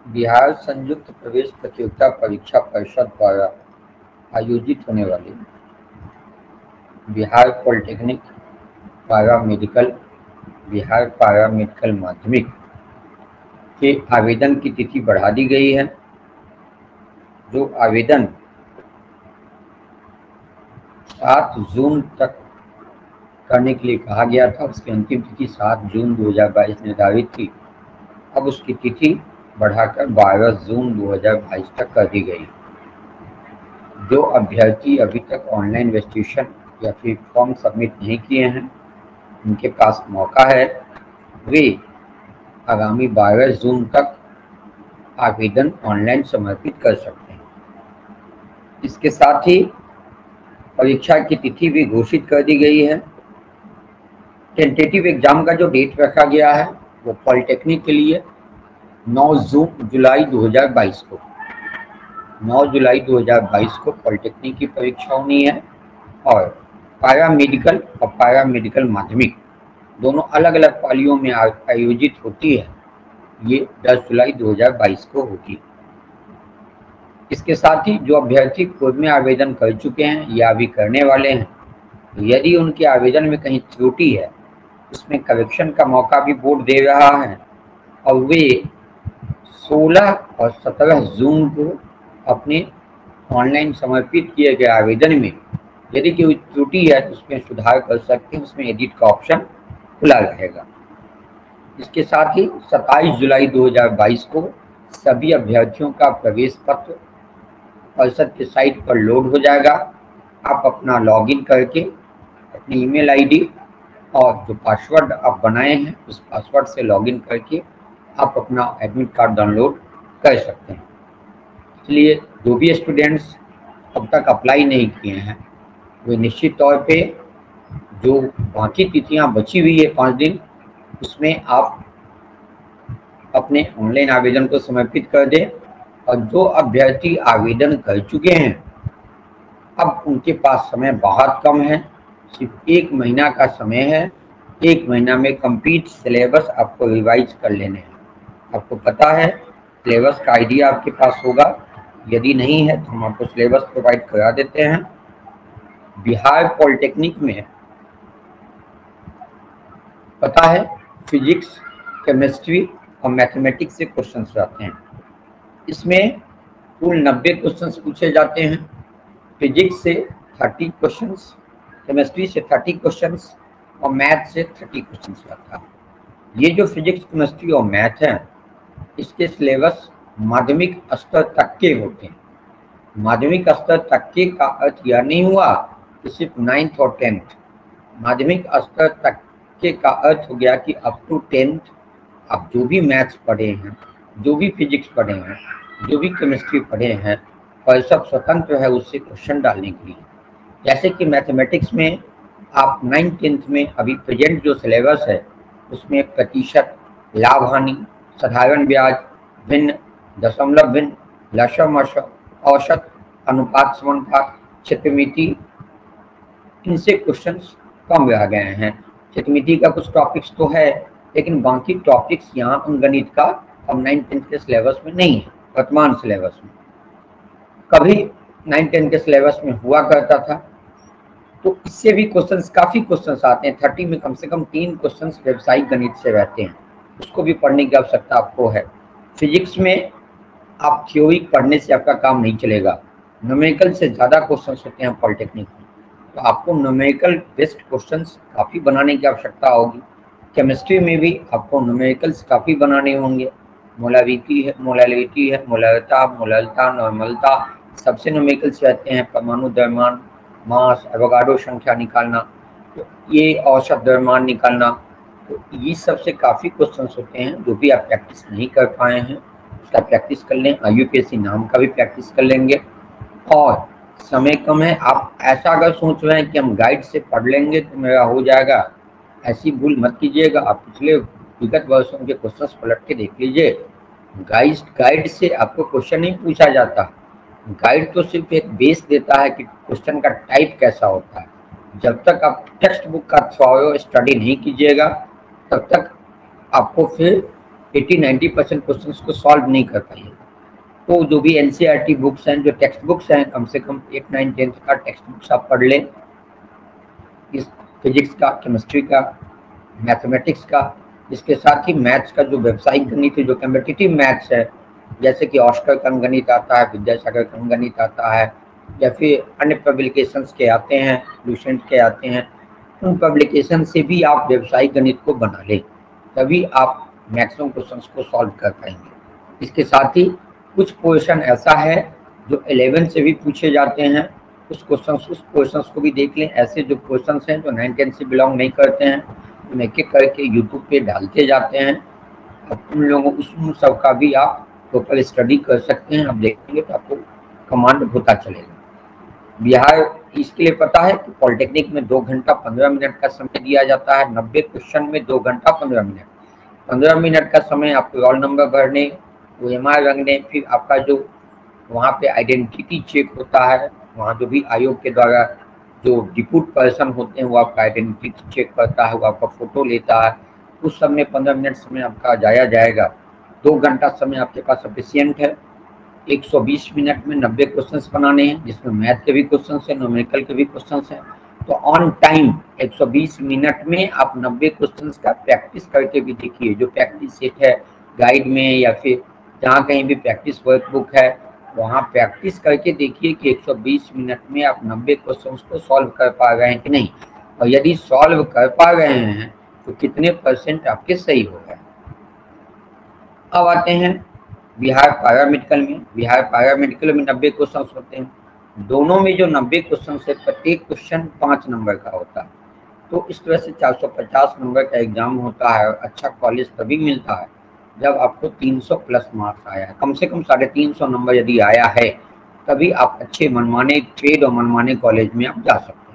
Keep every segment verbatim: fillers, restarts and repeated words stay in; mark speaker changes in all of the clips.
Speaker 1: बिहार संयुक्त प्रवेश प्रतियोगिता परीक्षा परिषद द्वारा आयोजित होने वाली Bihar polytechnic paramedical, Bihar paramedical माध्यमिक के आवेदन की तिथि बढ़ा दी गई है। जो आवेदन सात जून तक करने के लिए कहा गया था, उसकी अंतिम तिथि सात जून दो हज़ार बाईस निर्धारित थी। अब उसकी तिथि बढ़ाकर बारह जून दो हज़ार बाईस तक कर दी गई। जो अभ्यर्थी अभी तक ऑनलाइन रजिस्ट्रेशन या फिर फॉर्म सबमिट नहीं किए हैं, उनके पास मौका है, वे आगामी बारह जून तक आवेदन ऑनलाइन समर्पित कर सकते हैं। इसके साथ ही परीक्षा की तिथि भी घोषित कर दी गई है। टेंटेटिव एग्जाम का जो डेट रखा गया है वो पॉलिटेक्निक के लिए नौ जून जुलाई दो हज़ार बाईस को नौ जुलाई दो हज़ार बाईस को पॉलिटेक्निक की परीक्षा होनी है और पारा मेडिकल और पारा मेडिकल माध्यमिक दोनों अलग अलग पालियों में आयोजित होती है। ये दस जुलाई दो हज़ार बाईस को होगी। इसके साथ ही जो अभ्यर्थी पूर्व में आवेदन कर चुके हैं या अभी करने वाले हैं, यदि उनके आवेदन में कहीं त्रुटि है, उसमें करेक्शन का मौका भी बोर्ड दे रहा है और वे सोलह और सत्रह जून को अपने ऑनलाइन समर्पित किए गए आवेदन में यदि कोई त्रुटि है तो उसमें सुधार कर सकते हैं। उसमें एडिट का ऑप्शन खुला रहेगा। इसके साथ ही सत्ताईस जुलाई दो हज़ार बाईस को सभी अभ्यर्थियों का प्रवेश पत्र परिषद के साइट पर लोड हो जाएगा। आप अपना लॉगिन करके अपनी ईमेल आईडी और जो पासवर्ड आप बनाए हैं उस पासवर्ड से लॉगिन करके आप अपना एडमिट कार्ड डाउनलोड कर सकते हैं। इसलिए जो भी स्टूडेंट्स अब तक अप्लाई नहीं किए हैं, वे निश्चित तौर पे जो बाकी तिथियां बची हुई है पाँच दिन, उसमें आप अपने ऑनलाइन आवेदन को समर्पित कर दें। और जो अभ्यर्थी आवेदन कर चुके हैं, अब उनके पास समय बहुत कम है, सिर्फ एक महीना का समय है। एक महीना में कंप्लीट सिलेबस आपको रिवाइज कर लेने हैं। आपको पता है सिलेबस का आइडिया आपके पास होगा, यदि नहीं है तो हम आपको सिलेबस प्रोवाइड करा देते हैं। बिहार पॉलिटेक्निक में पता है फिजिक्स, केमिस्ट्री और मैथमेटिक्स से क्वेश्चंस आते हैं। इसमें कुल नब्बे क्वेश्चंस पूछे जाते हैं। फिजिक्स से तीस क्वेश्चंस, केमिस्ट्री से तीस क्वेश्चंस और मैथ से तीस क्वेश्चंस आता है। ये जो फिजिक्स, केमिस्ट्री और मैथ है, इसके सिलेबस माध्यमिक स्तर तक के होते हैं। माध्यमिक स्तर तक के का अर्थ यह नहीं हुआ कि सिर्फ नाइन्थ और टेंथ। माध्यमिक स्तर तक के का अर्थ हो गया कि अप टू टेंथ आप जो भी मैथ्स पढ़े हैं, जो भी फिजिक्स पढ़े हैं, जो भी केमिस्ट्री पढ़े हैं, और सब स्वतंत्र है उससे क्वेश्चन डालने के लिए। जैसे कि मैथमेटिक्स में आप नाइन्थ टेंथ में अभी प्रेजेंट जो सिलेबस है उसमें प्रतिशत, लाभ हानि, साधारण ब्याज, भिन्न, दशमलव भिन्न, लशम, औसत, अनुपात, समानुपात, क्षेत्रमिति, इनसे क्वेश्चंस कम रह गए हैं। क्षेत्रमिति का कुछ टॉपिक्स तो है, लेकिन बाकी टॉपिक्स यहाँ अंकगणित का अब नाइन्थ टेंथ के सिलेबस में नहीं है। वर्तमान सिलेबस में कभी नाइन्थ टेंथ के सिलेबस में हुआ करता था, तो इससे भी क्वेश्चंस, काफ़ी क्वेश्चंस आते हैं। थर्टी में कम से कम तीन क्वेश्चंस व्यावसायिक गणित से रहते हैं, उसको भी पढ़ने की आवश्यकता आपको है। फिजिक्स में आप थ्योरी पढ़ने से आपका काम नहीं चलेगा, न्यूमेरिकल से ज़्यादा क्वेश्चंस होते हैं पॉलिटेक्निक में, तो आपको न्यूमेरिकल बेस्ड क्वेश्चंस काफ़ी बनाने की आवश्यकता होगी। केमिस्ट्री में भी आपको न्यूमेरिकल्स काफ़ी बनाने होंगे। मोलारिटी है, मोलारिटी है, मोलरता, मोलरता, नॉर्मलता, सबसे न्यूमेरिकल्स रहते हैं। परमाणु द्रव्यमान, मास, एवोगाड्रो संख्या निकालना, तो ये औसत द्रव्यमान निकालना, तो ये सबसे काफ़ी क्वेश्चंस होते हैं। जो भी आप प्रैक्टिस नहीं कर पाए हैं उसका प्रैक्टिस कर लें। I U P S C नाम का भी प्रैक्टिस कर लेंगे। और समय कम है, आप ऐसा अगर सोच रहे हैं कि हम गाइड से पढ़ लेंगे तो मेरा हो जाएगा, ऐसी भूल मत कीजिएगा। आप पिछले विगत वर्षों के क्वेश्चंस पलट के देख लीजिए। गाइड गाइड से आपको क्वेश्चन नहीं पूछा जाता। गाइड तो सिर्फ एक बेस देता है कि क्वेश्चन का टाइप कैसा होता है। जब तक आप टेक्स्ट बुक का थ्रो स्टडी नहीं कीजिएगा, तब तक आपको फिर अस्सी नब्बे परसेंट क्वेश्चंस को सॉल्व नहीं कर पाइए। तो जो भी एनसीईआरटी बुक्स हैं, जो टेक्स्ट बुक्स हैं, कम से कम एट नाइन टेंथ का टेक्स्ट बुक्स आप पढ़ लें, इस फिजिक्स का, केमिस्ट्री का, मैथमेटिक्स का। इसके साथ ही मैथ्स का जो व्यावसायिक गणित है, जो कम्पिटिटिव मैथ्स है, जैसे कि ऑस्कर का गणित आता है, विद्यासागर का गणित आता है, या फिर अन्य पब्लिकेशंस के आते हैं, लूसेंट के आते हैं, उन पब्लिकेशन से भी आप व्यावसायिक गणित को बना लें, तभी आप मैक्सिमम क्वेश्चंस को सॉल्व कर पाएंगे। इसके साथ ही कुछ क्वेश्चन ऐसा है जो इलेवन से भी पूछे जाते हैं, उस क्वेश्चन उस क्वेश्चंस को भी देख लें। ऐसे जो क्वेश्चंस हैं जो नाइन टेंथ से बिलोंग नहीं करते हैं, हम एक एक करके यूट्यूब पे डालते जाते हैं। अब उन लोगों उस सब का भी आप टोटल स्टडी कर सकते हैं। आप देखेंगे तो आपको कमांड होता चलेगा। बिहार इसके लिए पता है कि पॉलिटेक्निक में दो घंटा पंद्रह मिनट का समय दिया जाता है। नब्बे क्वेश्चन में दो घंटा पंद्रह मिनट पंद्रह मिनट का समय आपको रोल नंबर भरने, ओ एम आर रंगने, फिर आपका जो वहाँ पे आइडेंटिटी चेक होता है, वहाँ जो भी आयोग के द्वारा जो डिप्यूट पर्सन होते हैं वो आपका आइडेंटिटी चेक करता है, वो आपका फोटो लेता है। उस सब में पंद्रह मिनट समय आपका जाया जाएगा। दो घंटा समय आपके पास सफिशियंट है। एक सौ बीस मिनट में नब्बे क्वेश्चंस बनाने हैं, जिसमें मैथ के भी क्वेश्चंस हैं, न्यूमेरिकल के भी क्वेश्चंस हैं। तो ऑन टाइम एक सौ बीस मिनट में आप नब्बे क्वेश्चंस का प्रैक्टिस करके भी देखिए। जो प्रैक्टिस सेट है गाइड में या फिर जहाँ कहीं भी प्रैक्टिस वर्कबुक है, वहाँ प्रैक्टिस करके देखिए कि एक सौ बीस मिनट में आप नब्बे क्वेश्चंस को सॉल्व कर पा रहे हैं कि नहीं, और यदि सॉल्व कर पा रहे हैं तो कितने परसेंट आपके सही हो गए। अब आते हैं बिहार पैरामेडिकल में। बिहार पैरामेडिकल में नब्बे क्वेश्चन होते हैं। दोनों में जो नब्बे क्वेश्चन है, प्रत्येक क्वेश्चन पाँच नंबर का होता है। तो इस तरह से चार सौ पचास नंबर का एग्जाम होता है। और अच्छा कॉलेज तभी मिलता है जब आपको तीन सौ प्लस मार्क्स आया है, कम से कम साढ़े तीन सौ नंबर यदि आया है, तभी आप अच्छे मनमाने ट्रेड और मनमाने कॉलेज में आप जा सकते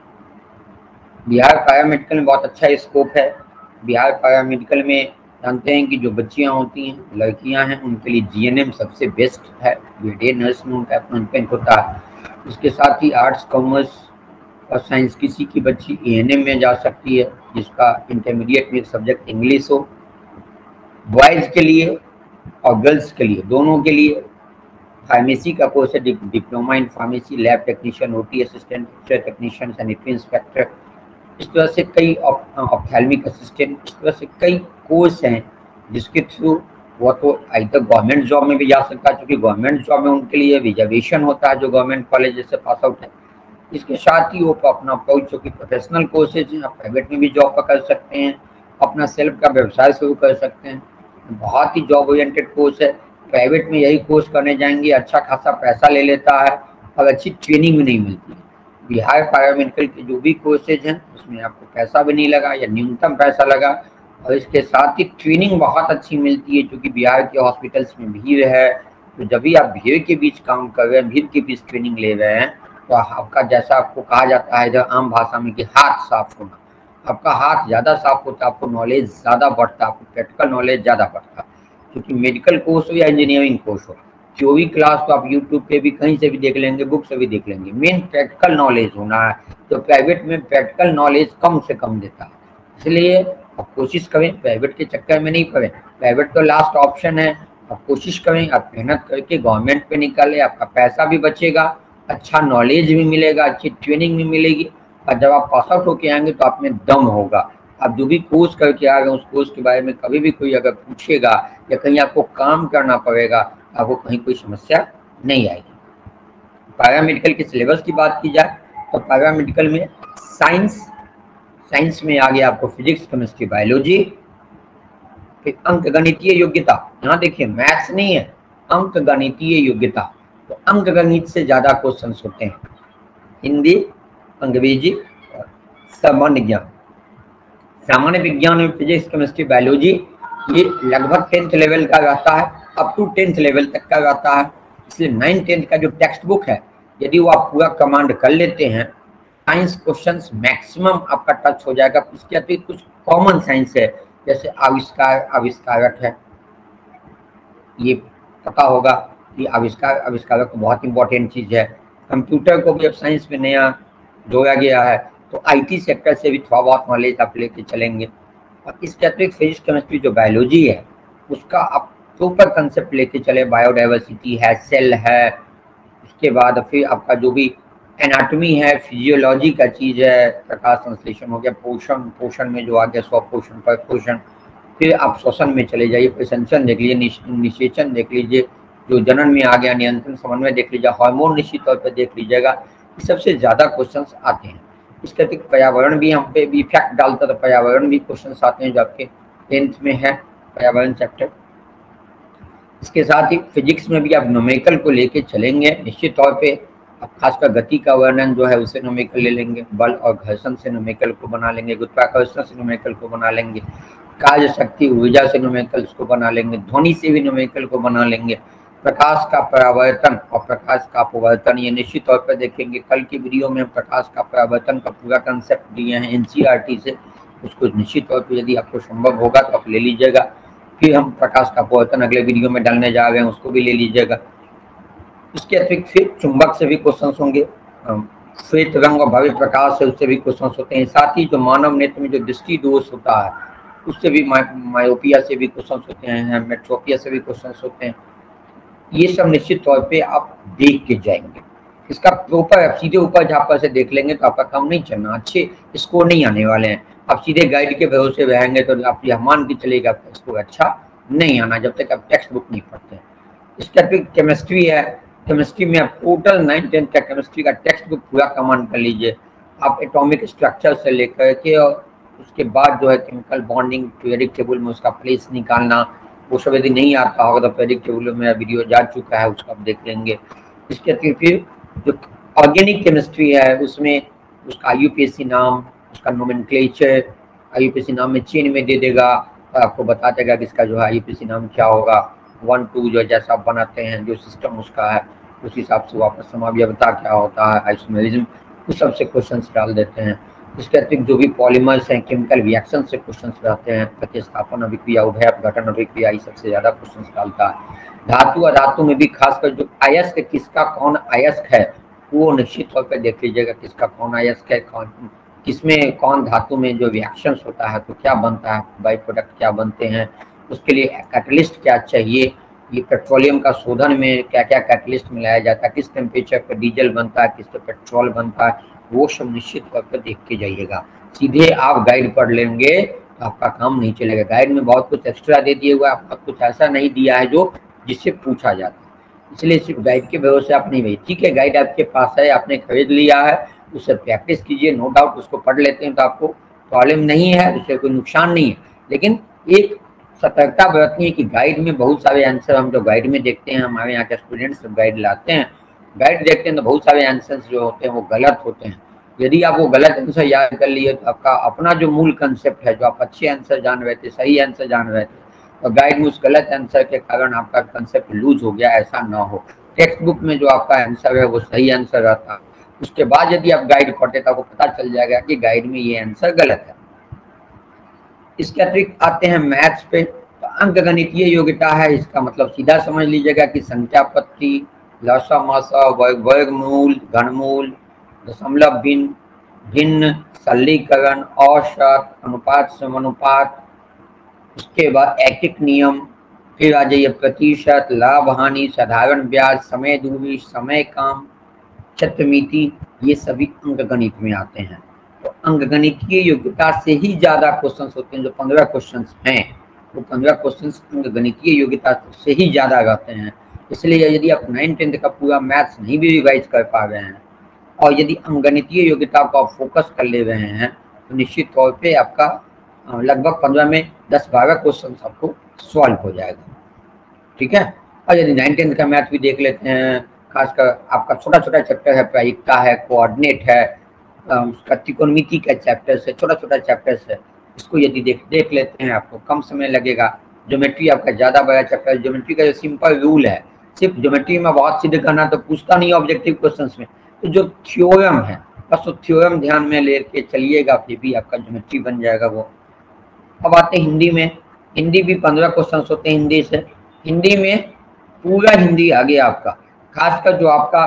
Speaker 1: हैं। बिहार पैरामेडिकल में बहुत अच्छा स्कोप है। बिहार पैरामेडिकल में जानते हैं कि जो बच्चियां होती हैं, लड़कियां हैं, उनके लिए जीएनएम सबसे बेस्ट है। बीडीए नर्स में उनका अपॉइंटमेंट होता है। इसके साथ ही आर्ट्स, कॉमर्स और साइंस किसी की बच्ची एएनएम में जा सकती है, जिसका इंटरमीडिएट में सब्जेक्ट इंग्लिश हो। बॉयज़ के लिए और गर्ल्स के लिए, दोनों के लिए फार्मेसी का कोर्स है, diploma in pharmacy, lab technician, OT assistant, technician, sanitary inspector. इस तरह से कई ऑप्थेल्मिक असिस्टेंट, इस तरह से कई कोर्स हैं जिसके थ्रू वो तो इधर गवर्नमेंट जॉब में भी जा सकता है, क्योंकि गवर्नमेंट जॉब में उनके लिए रिजर्वेशन होता है जो गवर्नमेंट कॉलेज से पास आउट है। इसके साथ ही वो अपना चूँकि प्रोफेशनल कोर्सेज हैं, आप प्राइवेट में भी जॉब पकड़ सकते हैं, अपना सेल्फ का व्यवसाय शुरू कर सकते हैं। बहुत ही जॉब ओरिएंटेड कोर्स है। प्राइवेट में यही कोर्स करने जाएंगे, अच्छा खासा पैसा ले लेता है और अच्छी ट्रेनिंग भी नहीं मिलती है। बिहार पैरामेडिकल के जो भी कोर्सेज हैं उसमें आपको पैसा भी नहीं लगा या न्यूनतम पैसा लगा, और इसके साथ ही ट्रेनिंग बहुत अच्छी मिलती है। क्योंकि बिहार के हॉस्पिटल्स में भीड़ है, तो जब भी आप भीड़ के बीच काम कर रहे हैं, भीड़ के बीच ट्रेनिंग ले रहे हैं, तो आपका जैसा आपको कहा जाता है इधर आम भाषा में कि हाथ साफ होना, आपका हाथ ज़्यादा साफ होता है, आपको नॉलेज ज़्यादा बढ़ता है, आपको प्रैक्टिकल नॉलेज ज़्यादा बढ़ता है। क्योंकि मेडिकल कोर्स हो या इंजीनियरिंग कोर्स हो, थ्योरी क्लास तो आप यूट्यूब पे भी कहीं से भी देख लेंगे, बुक से भी देख लेंगे। मेन प्रैक्टिकल नॉलेज होना है, तो प्राइवेट में प्रैक्टिकल नॉलेज कम से कम देता है। इसलिए आप कोशिश करें, प्राइवेट के चक्कर में नहीं पड़े। प्राइवेट तो लास्ट ऑप्शन है। आप कोशिश करें, आप मेहनत करके गवर्नमेंट पे निकालें, आपका पैसा भी बचेगा, अच्छा नॉलेज भी मिलेगा, अच्छी ट्रेनिंग भी मिलेगी, और जब आप पास आउट होके आएंगे तो आप में दम होगा। आप जो भी कोर्स करके आ रहे हैं, उस कोर्स के बारे में कभी भी कोई अगर पूछेगा या कहीं आपको काम करना पड़ेगा, आपको कहीं कोई समस्या नहीं आएगी। पैरामेडिकल के सिलेबस की बात की जाए तो पैरामेडिकल में साइंस साइंस में आ गया आपको फिजिक्स, केमिस्ट्री, बायोलॉजी, फिर अंक गणितीय योग्यता। यहाँ देखिए मैथ्स नहीं है, अंक गणितीय योग्यता। तो अंक गणित से ज्यादा क्वेश्चन होते हैं, हिंदी, अंग्रेजी और सामान्य ज्ञान। सामान्य विज्ञान में फिजिक्स, केमिस्ट्री, बायोलॉजी ये लगभग टेंथ लेवल का रहता है, अप टू टेंथ लेवल तक का रहता है। इसलिए नाइन टेंथ का जो टेक्स्ट बुक है, यदि वो आप पूरा कमांड कर लेते हैं, साइंस क्वेश्चंस मैक्सिमम आपका टच हो जाएगा। इसके अतिरिक्त कुछ कॉमन साइंस है, जैसे आविष्कार, आविष्कारक है, ये पता होगा कि आविष्कार, आविष्कारक तो बहुत इंपॉर्टेंट चीज़ है। कंप्यूटर को भी अब साइंस में नया जोड़ा गया है, तो आईटी सेक्टर से भी थोड़ा बहुत नॉलेज आप लेके चलेंगे। और इसके अतिरिक्त फिजिक्स, केमिस्ट्री जो बायोलॉजी है, उसका आप प्रॉपर कंसेप्ट लेके चले। बायोडाइवर्सिटी है, सेल है, उसके बाद फिर आपका जो भी एनाटॉमी है, फिजियोलॉजी का चीज़ है, प्रकाश संश्लेषण हो गया, पोषण, पोषण में जो आ गया स्वपोषण, परपोषण, फिर आप श्वसन में चले जाइए, प्रसंचन देख लीजिए, निषेचन देख लीजिए, जो जनन में आ गया, नियंत्रण समन्वय देख लीजिए, हार्मोन निश्चित तौर पर देख लीजिएगा। ये सबसे ज़्यादा क्वेश्चंस आते हैं। इसके अतिरिक्त पर्यावरण भी हम पे भी इफेक्ट डालता है, तो पर्यावरण भी क्वेश्चंस आते हैं जो आपके टेंथ में है, पर्यावरण चैप्टर। इसके साथ ही फिजिक्स में भी आप न्यूमेरिकल को लेके चलेंगे निश्चित तौर पे। अब खासकर गति का वर्णन जो है उसे न्यूमेरिकल ले लेंगे, बल और घर्षण से न्यूमेरिकल को बना लेंगे, गुरुत्वाकर्षण से न्यूमेरिकल को बना लेंगे, कार्य शक्ति ऊर्जा से न्यूमेरिकल को बना लेंगे, ध्वनि से भी न्यूमेरिकल को बना लेंगे, प्रकाश का परावर्तन और प्रकाश का अपवर्तन ये निश्चित तौर पर देखेंगे। कल की वीडियो में प्रकाश का परावर्तन का पूरा कंसेप्ट दिए हैं एनसीईआरटी से, उसको निश्चित तौर पर यदि आपको संभव होगा तो आप ले लीजिएगा। फिर हम प्रकाश का अपवर्तन अगले वीडियो में डालने जा रहे हैं, उसको भी ले लीजिएगा। इसके अतिरिक्त फिर चुंबक से भी क्वेश्चन होंगे, श्वेत रंग और भव्य प्रकाश से उससे भी क्वेश्चन होते हैं। साथ ही जो मानव नेत्र में जो दृष्टि दोष होता है उससे भी, मायोपिया से भी क्वेश्चन होते हैं, मेट्रोपिया से भी क्वेश्चन होते हैं। ये सब निश्चित तौर पे आप देख के जाएंगे। इसका प्रॉपर आप सीधे ऊपर झापर से देख लेंगे तो आपका काम नहीं चलना, अच्छे स्कोर नहीं आने वाले हैं। आप सीधे गाइड के भरोसे रहेंगे तो आप यह मान के चलेगा आपका स्कोर अच्छा नहीं आना जब तक आप टेक्स्ट बुक नहीं पढ़ते हैं। इसके अतिरिक्त केमिस्ट्री है, केमिस्ट्री में आप टोटल नाइन टेंथ का केमिस्ट्री का टेक्स्ट बुक पूरा कमान कर लीजिए। आप एटॉमिक स्ट्रक्चर से लेकर के और उसके बाद जो है केमिकल बॉन्डिंग, पीरियडिक टेबल में उसका प्लेस निकालना, वो सब यदि नहीं आता होगा तो पीरियडिक टेबल में वीडियो जा चुका है, उसका आप देख लेंगे। इसके अतिरिक्त फिर जो ऑर्गेनिक केमिस्ट्री है उसमें उसका आईयूपीएसी नाम, उसका नोमेनक्लेचर, आईयूपीएसी नाम में चेन में दे देगा और आपको बता देगा कि इसका जो है आईयूपीएसी नाम क्या होगा। वन टू जो जैसा आप बनाते हैं जो सिस्टम उसका है उस हिसाब से वापस समाव्यवता क्या होता है, आइसोमेरिज्म, उस सब से क्वेश्चन डाल देते हैं। इसके अतिरिक्त जो भी पॉलीमर्स हैं, केमिकल रिएक्शन से क्वेश्चन रहते हैं, प्रतिस्थापन अभिक्रिया, उभय अपघटन अभिक्रिया, ये सबसे ज़्यादा क्वेश्चन डालता है। धातु और धातु में भी खासकर जो अयस्क किसका कौन अयस्क है वो निश्चित तौर पर देख लीजिएगा, किसका कौन अयस्क है, कौन किसमें कौन धातु में जो रिएक्शंस होता है तो क्या बनता है, बाई प्रोडक्ट क्या बनते हैं, उसके लिए कैटलिस्ट क्या चाहिए, ये पेट्रोलियम का शोधन में क्या क्या कैटलिस्ट मिलाया जाता है, किस टेम्परेचर पर डीजल बनता है, किस पर पेट्रोल बनता है, वो सब निश्चित तौर पर देख के जाइएगा। सीधे आप गाइड पढ़ लेंगे तो आपका काम नहीं चलेगा। गाइड में बहुत कुछ एक्स्ट्रा दे दिए हुआ है, आपका कुछ ऐसा नहीं दिया है जो जिससे पूछा जाता है, इसलिए सिर्फ गाइड के भरोसे आप नहीं भेजिए। ठीक है, गाइड आपके पास है, आपने खरीद लिया है, उससे प्रैक्टिस कीजिए, नो डाउट उसको पढ़ लेते हैं तो आपको प्रॉब्लम नहीं है, उससे कोई नुकसान नहीं है। लेकिन एक सतर्कता बरतनी है कि गाइड में बहुत सारे आंसर हम जो गाइड में देखते हैं, हमारे यहाँ के स्टूडेंट्स गाइड लाते हैं, गाइड देखते हैं तो बहुत सारे आंसर्स जो होते हैं वो गलत होते हैं। यदि आप वो गलत आंसर याद कर लिए तो आपका अपना जो मूल कंसेप्ट है, जो आप अच्छे आंसर जान रहे थे, सही आंसर जान रहे थे, तो गाइड में उस गलत आंसर के कारण आपका कंसेप्ट लूज हो गया, ऐसा ना हो। टेक्स्ट बुक में जो आपका आंसर है वो सही आंसर रहता है, उसके बाद यदि आप गाइड पढ़ते तो आपको पता चल जाएगा कि गाइड में ये आंसर गलत है। इसके अतिरिक्त आते हैं मैथ्स पे, तो अंकगणितीय योग्यता है, इसका मतलब सीधा समझ लीजिएगा कि संख्या पत्ती, लसा मासा, वर्ग वर्गमूल, घनमूल, दशमलव भिन्न भिन्न, सरलीकरण, औसत, अनुपात समानुपात, उसके बाद ऐकिक नियम, फिर आ जाइए प्रतिशत, लाभ हानि, साधारण ब्याज, समय दूरी, समय काम, छत्रमिति, ये सभी अंकगणित में आते हैं। तो अंकगणितीय योग्यता से ही ज्यादा क्वेश्चंस होते हैं, जो पंद्रह क्वेश्चंस हैं वो पंद्रह क्वेश्चंस अंकगणितीय योग्यता से ही ज्यादा रहते हैं। इसलिए यदि आप नाइन टेंथ का पूरा मैथ्स नहीं भी रिवाइज कर पा रहे हैं और यदि अंकगणितीय योग्यता को आप फोकस कर ले रहे हैं तो निश्चित तौर पे आपका लगभग पंद्रह में दस बारह क्वेश्चन आपको सॉल्व हो जाएगा। ठीक है, और यदि नाइन टेंथ का मैथ भी देख लेते हैं, खासकर आपका छोटा छोटा चैप्टर है, प्रायिकता है, कोऑर्डिनेट है, उसका त्रिकोणमिति का चैप्टर है, छोटा छोटा चैप्टर है, इसको यदि देख देख लेते हैं आपको कम समय लगेगा। ज्योमेट्री आपका ज़्यादा बड़ा चैप्टर है, ज्योमेट्री का जो सिंपल रूल है, सिर्फ ज्योमेट्री में बहुत सिद्ध करना तो पूछता नहीं ऑब्जेक्टिव क्वेश्चन में, तो जो थ्योरम है बस वो थ्योरम ध्यान में लेके चलिएगा, फिर भी आपका ज्योमेट्री बन जाएगा वो। अब आते हैं हिंदी में, हिंदी भी पंद्रह क्वेश्चन होते हैं हिंदी से। हिंदी में पूरा हिंदी आ गया आपका, खासकर जो आपका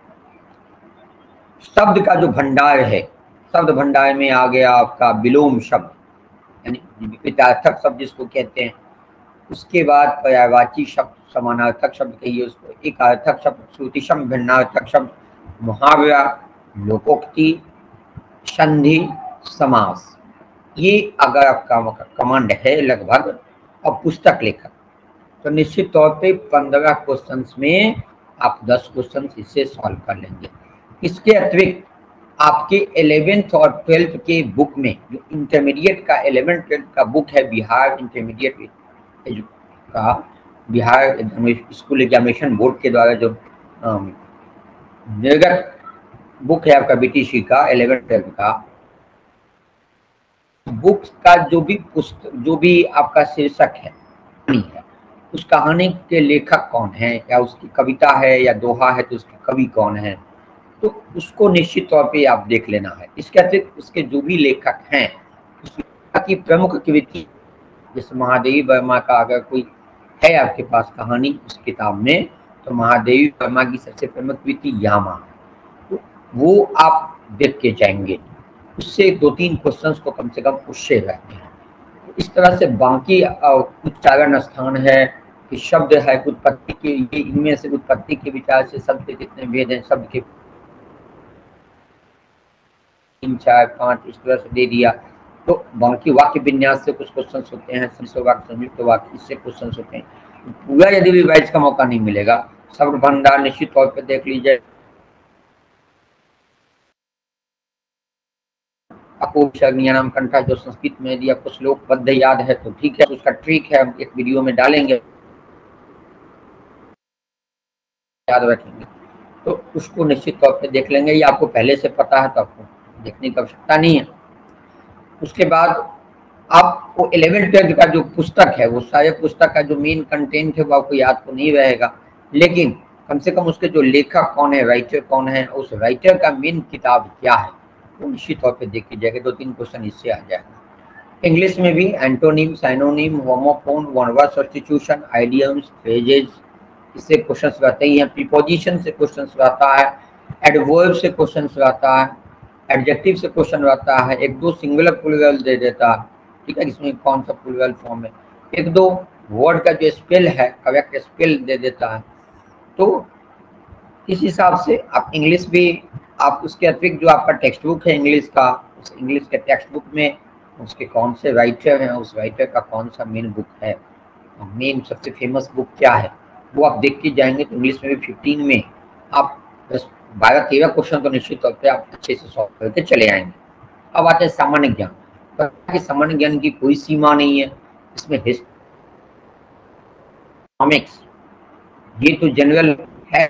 Speaker 1: शब्द का जो भंडार है, शब्द भंडार में आ गया आपका विलोम शब्द, यानी विपरीतार्थक शब्द जिसको कहते हैं, उसके बाद पर्यायवाची शब्द, समानार्थक शब्द कहिए उसको, एक अर्थक शब्द, श्रुतिशम भिन्नार्थक शब्द, मुहावरा, लोकोक्ति, संधि, समास। ये अगर आपका कमांड है लगभग, और पुस्तक लेखक, तो निश्चित तौर पे पंद्रह क्वेश्चंस में आप दस क्वेश्चन इससे सॉल्व कर लेंगे। इसके अतिरिक्त आपके इलेवेंथ और ट्वेल्थ के बुक में, जो इंटरमीडिएट का इलेवेंथ ट्वेल्थ का बुक है बिहार इंटरमीडिएट का, बिहार स्कूल एग्जामिनेशन बोर्ड के द्वारा जो निर्गत बुक है आपका बीटीसी का इलेवेंथ ट्वेल्थ का, बुक का जो भी पुस्तक, जो भी आपका शीर्षक है, है उस कहानी के लेखक कौन है, या उसकी कविता है या दोहा है तो उसके कवि कौन है, तो उसको निश्चित तौर पे आप देख लेना है। इसके अतिरिक्त उसके जो भी लेखक हैं उसकी प्रमुख कृति, जैसे महादेवी वर्मा का अगर कोई है आपके पास कहानी उस किताब में, तो महादेवी वर्मा की सबसे प्रमुख कृति यामा, तो वो आप देख के जाएंगे, उससे दो तीन क्वेश्चंस को कम से कम उससे रहते हैं। इस तरह से बाकी उच्चारण स्थान है कि शब्द है, उत्पत्ति के, ये इनमें से उत्पत्ति के विचार से शब्द के कितने भेद हैं, शब्द के तीन चार पांच इस तरह से दे दिया। तो बाकी वाक्य विन्यास से कुछ क्वेश्चन होते हैं, संयुक्त वाक्य, संयुक्त वाक्य, इससे क्वेश्चन होते हैं। पूरा यदि रिवाइज का मौका नहीं मिलेगा, शब्द भंडार निश्चित तौर पर देख लीजिए। नाम कंठा जो संस्कृत में दिया, कुछ लोग पद्य याद है तो ठीक है, उसका ट्रिक है, हम एक वीडियो में डालेंगे, याद रखेंगे तो उसको निश्चित तौर पे देख लेंगे। ये आपको पहले से पता है तो आपको देखने की आवश्यकता नहीं है। उसके बाद आपको इलेवेंथ ट्वेल्थ का जो पुस्तक है, वो सारे पुस्तक का जो मेन कंटेंट है वो आपको याद तो नहीं रहेगा, लेकिन कम से कम उसके जो लेखक कौन है, राइटर कौन है, उस राइटर का मेन किताब क्या है, वो निश्चित तौर पे देख लीजिएगा। दो तीन क्वेश्चन इससे आ जाएगा। इंग्लिश में भी antonym, synonym, homophone, one word substitution, idioms, phrases, इससे क्वेश्चंस रहते ही हैं। प्रीपोजिशन से क्वेश्चंस रहता है, एडवर्ब से क्वेश्चंस रहता है, एडजेक्टिव से क्वेश्चन रहता है, एक दो सिंगुलर प्लूरल दे देता है, ठीक है, इसमें कौन सा प्लूरल फॉर्म है, एक दो वर्ड का जो स्पेल है करेक्ट स्पेल दे देता है। तो इस हिसाब से आप इंग्लिश भी, आप उसके अतिरिक्त जो आपका टेक्स्ट बुक है इंग्लिश का, उस इंग्लिश के टेक्स्ट बुक में उसके कौन से राइटर हैं, उस राइटर का कौन सा मेन बुक है, मेन सबसे फेमस बुक क्या है, वो आप देख के जाएंगे तो इंग्लिश में भी फिफ्टीन में आप दस बारह तेरह क्वेश्चन तो निश्चित तौर पे आप अच्छे से सॉल्व करके चले आएंगे। अब आते हैं सामान्य ज्ञान। तो सामान्य ज्ञान की कोई सीमा नहीं है, इसमें इकोनॉमिक्स ये तो जनरल है,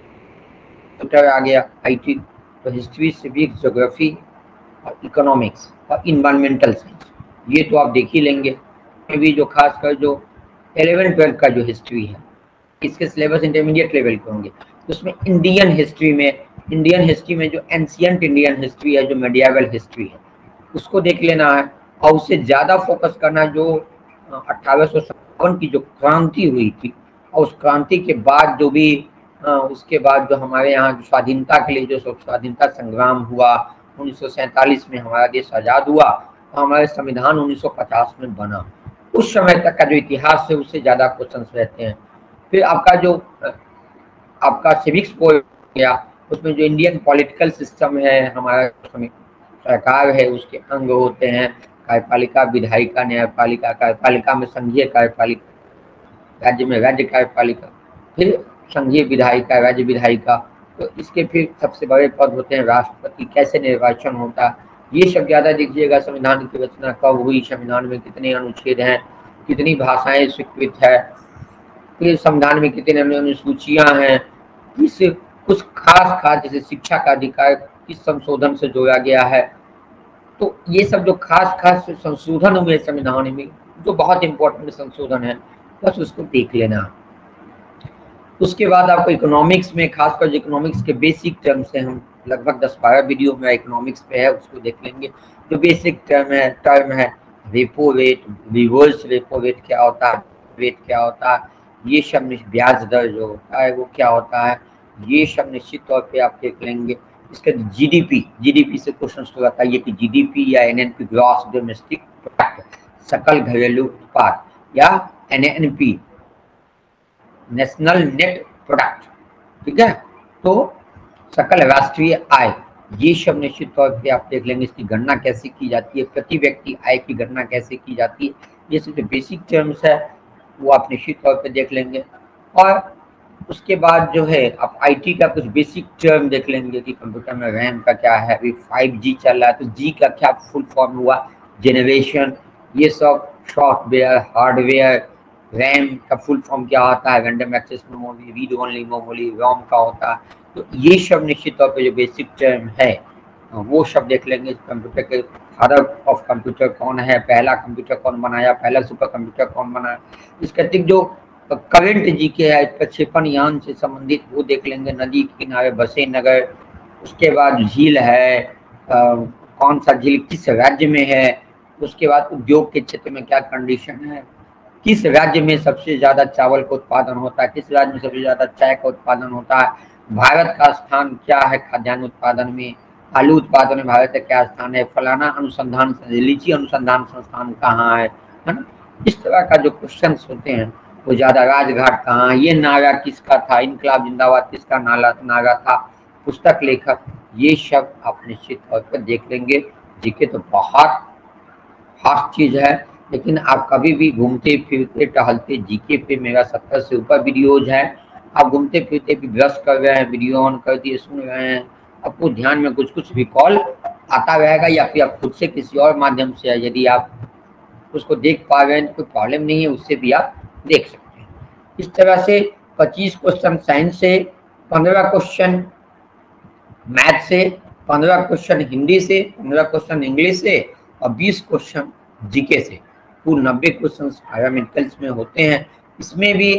Speaker 1: आ गया आईटी, तो हिस्ट्री, सिविक्स, ज्योग्राफी और इकोनॉमिक्स और इन्वायरमेंटल साइंस, ये तो आप देख ही लेंगे। भी जो खासकर जो इलेवन ट्वेल्थ का जो हिस्ट्री है, इसके सिलेबस इंटरमीडिएट लेवल के होंगे, तो उसमें इंडियन हिस्ट्री में, इंडियन हिस्ट्री में जो एंशियंट इंडियन हिस्ट्री है, जो मेडिएवल हिस्ट्री है, उसको देख लेना है। और उससे ज़्यादा फोकस करना जो अट्ठारह सौ सत्तावन की जो क्रांति हुई थी, और उस क्रांति के बाद जो भी उसके बाद जो हमारे यहाँ जो स्वाधीनता के लिए जो स्वाधीनता संग्राम हुआ, उन्नीस सौ सैंतालीस में हमारा देश आज़ाद हुआ, और हमारे संविधान उन्नीस सौ पचास में बना, उस समय तक का जो इतिहास है उससे ज़्यादा क्वेश्चन रहते हैं। फिर आपका जो आपका सिविक्स पोल गया, उसमें जो इंडियन पॉलिटिकल सिस्टम है, हमारा सरकार है, उसके अंग होते हैं कार्यपालिका, विधायिका, न्यायपालिका। कार्यपालिका में संघीय कार्यपालिका, राज्य में राज्य कार्यपालिका, फिर संघीय विधायिका, राज्य विधायिका। तो इसके फिर सबसे बड़े पद होते हैं राष्ट्रपति, कैसे निर्वाचन होता है, ये सब ज़्यादा देखिएगा। संविधान की रचना कब हुई, संविधान में कितने अनुच्छेद हैं, कितनी भाषाएं स्वीकृत है, फिर संविधान में कितने अनुसूचियां हैं, किस कुछ खास खास जैसे शिक्षा का अधिकार किस संशोधन से जोड़ा गया है। तो ये सब जो खास खास संशोधन हुए संविधान में, जो बहुत इंपॉर्टेंट संशोधन है, बस उसको देख लेना। उसके बाद आपको इकोनॉमिक्स में, खासकर इकोनॉमिक्स के बेसिक टर्म्स हैं, हम लगभग दस बारह वीडियो में इकोनॉमिक्स पे है, उसको देख लेंगे। जो बेसिक टर्म है टर्म है repo rate, reverse repo rate क्या होता है, रेट क्या होता है, ये सब ब्याज दर जो होता है वो क्या होता है, ये सब निश्चित तौर पे आप देख लेंगे। इसका जीडीपी, जीडीपी से क्वेश्चन तो आता है कि जीडीपी या एनएनपी, ग्रॉस डोमेस्टिक प्रोडक्ट, सकल घरेलू उत्पाद, या N N P, national net product, ठीक है। तो सकल राष्ट्रीय आय, ये सब निश्चित तौर पे आप देख लेंगे, इसकी गणना कैसे की जाती है, प्रति व्यक्ति आय की गणना कैसे की जाती है, ये सब जो बेसिक टर्म्स है वो आप निश्चित तौर पे देख लेंगे। और उसके बाद जो है आप आईटी का कुछ बेसिक टर्म देख लेंगे कि कंप्यूटर में रैम का क्या है, अभी फाइव जी चल रहा है तो जी का क्या फुल फॉर्म हुआ, जनरेशन, ये सब सॉफ्टवेयर, हार्डवेयर, रैम का फुल फॉर्म क्या होता है, random access memory, read only memory, ROM का होता है। तो ये सब निश्चित तौर पे जो बेसिक टर्म है वो सब देख लेंगे। कंप्यूटर के फादर ऑफ कंप्यूटर कौन है, पहला कंप्यूटर कौन बनाया, पहला सुपर कंप्यूटर कौन बनाया, इसके अतिरिक्त जो करंट जी के है प्रक्षेपण यान से संबंधित वो देख लेंगे, नदी के किनारे बसे नगर, उसके बाद झील है, आ, कौन सा झील किस राज्य में है, उसके बाद उद्योग के क्षेत्र में क्या कंडीशन है, किस राज्य में सबसे ज्यादा चावल का उत्पादन होता है, किस राज्य में सबसे ज्यादा चाय का उत्पादन होता है, भारत का स्थान क्या है खाद्यान्न उत्पादन में, आलू उत्पादन में भारत का क्या स्थान है, फलाना अनुसंधान, लीची अनुसंधान संस्थान कहाँ है, है ना। इस तरह का जो क्वेश्चन होते हैं वो ज्यादा, राजघाट कहाँ, ये नारा किसका था, इनकलाब जिंदाबाद किसका नारा नारा था, पुस्तक लेखक, ये सब आप निश्चित तौर पर देख लेंगे। जीके तो बहुत खास चीज है, लेकिन आप कभी भी घूमते फिरते टहलते जीके पे मेरा सत्तर से ऊपर वीडियोज है, आप घूमते फिरते भी ब्रश कर रहे हैं, वीडियो ऑन कर दिए सुन रहे हैं, आपको ध्यान में कुछ कुछ रिकॉल आता रहेगा, या फिर आप खुद से किसी और माध्यम से यदि आप उसको देख पा रहे हैं तो कोई प्रॉब्लम नहीं है, उससे भी आप देख सकते हैं। इस तरह से पच्चीस क्वेश्चन साइंस से, पंद्रह क्वेश्चन मैथ से, पंद्रह क्वेश्चन हिंदी से, पंद्रह क्वेश्चन इंग्लिश से और बीस क्वेश्चन जीके से, कुल नब्बे क्वेश्चन पैरामेडिकल्स में होते हैं। इसमें भी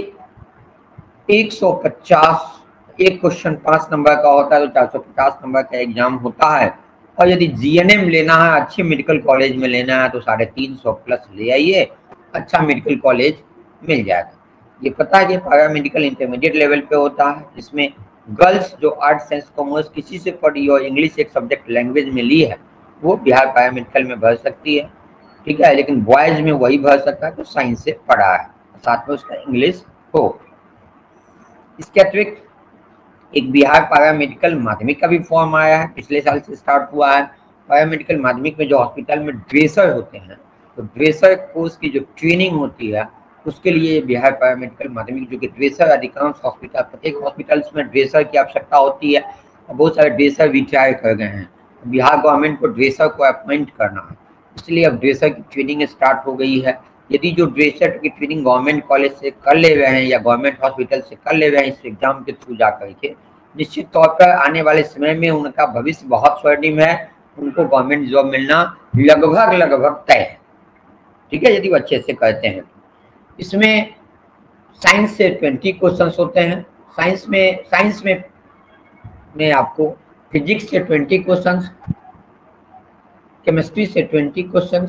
Speaker 1: एक सौ पचास, एक क्वेश्चन पाँच नंबर का होता है तो चार सौ पचास नंबर का एग्जाम होता है। और यदि जीएनएम लेना है, अच्छे मेडिकल कॉलेज में लेना है तो साढ़े तीन सौ प्लस ले आइए, अच्छा मेडिकल कॉलेज मिल जाएगा। ये पता है कि पैरामेडिकल इंटरमीडिएट लेवल पे होता है, जिसमें गर्ल्स जो आर्ट साइंस कॉमर्स किसी से पढ़ी और इंग्लिश एक सब्जेक्ट लैंग्वेज में ली है वो बिहार पैरामेडिकल में भर सकती है, ठीक है। लेकिन बॉयज में वही भर सकता है तो साइंस से पढ़ा है, साथ में उसका इंग्लिश हो। इसके अतिरिक्त एक बिहार पैरामेडिकल माध्यमिक का भी फॉर्म आया है, पिछले साल से स्टार्ट हुआ है। पैरामेडिकल माध्यमिक में जो हॉस्पिटल में ड्रेसर होते हैं तो ड्रेसर कोर्स की जो ट्रेनिंग होती है उसके लिए बिहार पैरामेडिकल माध्यमिक, जो कि ड्रेसर अधिकांश हॉस्पिटल, प्रत्येक हॉस्पिटल्स में ड्रेसर की आवश्यकता होती है और बहुत सारे ड्रेसर रिटायर कर गए हैं, बिहार गवर्नमेंट को ड्रेसर को अपॉइंट करना है, इसलिए अब ड्रेसर की ट्रेनिंग स्टार्ट हो गई है। यदि जो ड्रेसर की ट्रेनिंग गवर्नमेंट कॉलेज से कर ले रहे हैं या गवर्नमेंट हॉस्पिटल से कर ले रहे हैं इस एग्जाम के थ्रू जा करके, निश्चित तौर पर आने वाले समय में उनका भविष्य बहुत स्वर्णिम है, उनको गवर्नमेंट जॉब मिलना लगभग लगभग तय है, ठीक है, यदि वो अच्छे से करते हैं। इसमें साइंस से ट्वेंटी क्वेश्चन होते हैं, साइंस में साइंस में में आपको फिजिक्स से ट्वेंटी क्वेश्चन, केमिस्ट्री से ट्वेंटी क्वेश्चन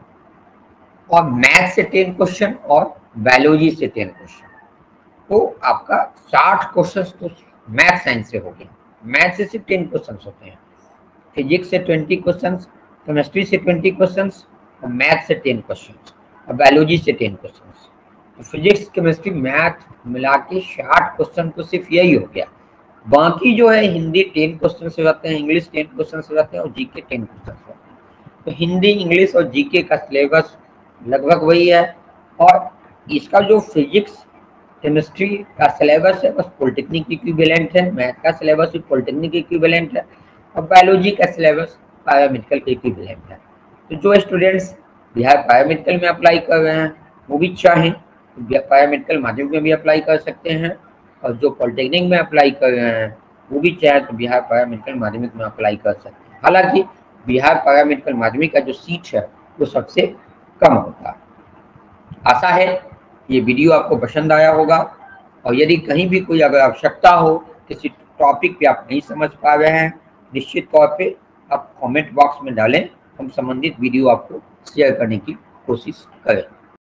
Speaker 1: और मैथ से टेन क्वेश्चन और बायोलॉजी से टेन क्वेश्चन, तो आपका साठ क्वेश्चन तो मैथ साइंस से हो गया। मैथ से सिर्फ टेन क्वेश्चन होते हैं, फिजिक्स से ट्वेंटी क्वेश्चन, केमिस्ट्री से ट्वेंटी क्वेश्चन और मैथ से टेन क्वेश्चन और बायोलॉजी से टेन क्वेश्चन। तो फिजिक्स केमिस्ट्री मैथ मिला के साठ क्वेश्चन तो सिर्फ यही हो गया। बाकी जो है हिंदी टेन क्वेश्चन से रहते हैं, इंग्लिश टेन क्वेश्चन से रहते हैं और जीके टेन क्वेश्चन से रहते हैं। तो हिंदी, इंग्लिश और जीके का सिलेबस लगभग वही है। और इसका जो फिजिक्स केमिस्ट्री का सिलेबस है बस पॉलिटेक्निक इक्विवेलेंट है, मैथ का सिलेबस भी पॉलिटेक्निक इक्विवेलेंट है और बायोलॉजी का सिलेबस पैरामेडिकल के इक्विवेलेंट है। तो जो स्टूडेंट्स बिहार पैरामेडिकल में अप्लाई कर रहे हैं वो भी चाहें तो पैरामेडिकल माध्यमिक में भी अप्लाई कर सकते हैं, और जो पॉलिटेक्निक में अप्लाई कर रहे हैं वो भी चाहे तो बिहार पैरामेडिकल माध्यमिक में अप्लाई कर सकते हैं। हालांकि बिहार पैरामेडिकल माध्यमिक का जो सीट है वो सबसे कम होता है। आशा है ये वीडियो आपको पसंद आया होगा, और यदि कहीं भी कोई अगर आवश्यकता हो, किसी टॉपिक पे आप नहीं समझ पा रहे हैं, निश्चित तौर पे आप कमेंट बॉक्स में डालें, हम संबंधित वीडियो आपको शेयर करने की कोशिश करें।